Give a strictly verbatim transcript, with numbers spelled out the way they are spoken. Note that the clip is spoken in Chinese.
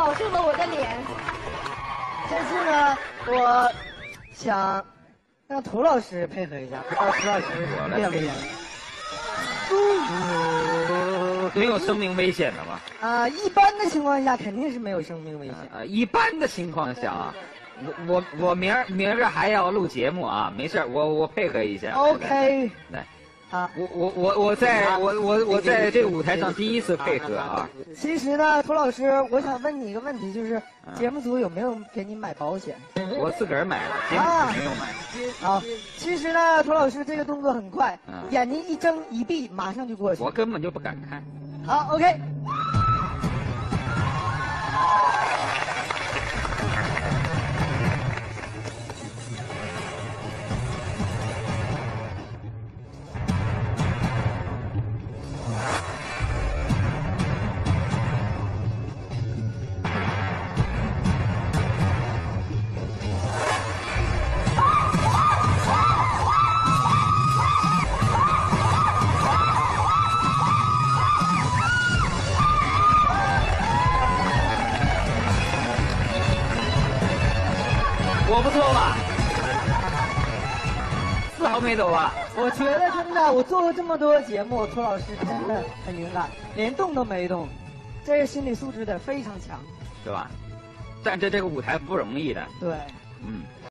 保住了我的脸。这次呢，我想让涂老师配合一下，不知道涂老师练不练？ 呃，没有生命危险的吗？ 啊，一般的情况下肯定是没有生命危险。 呃，一般的情况下啊，我我我明儿明儿还要录节目啊，没事，我我配合一下。 OK。 来。 啊， 我我我我在我我我在这个舞台上第一次配合啊。 其实呢，涂老师，我想问你一个问题，就是节目组有没有给你买保险？ 我自个儿买的，节目组没有买。 好，其实呢，涂老师这个动作很快，眼睛一睁一闭，马上就过去。 我根本就不敢看。 好 ，OK。 我不错吧？丝毫没抖吧？ 我觉得真的，我做了这么多节目，涂老师真的很勇敢，连动都没动，这个心理素质得非常强， 是吧？站在这个舞台不容易的。 对， 嗯。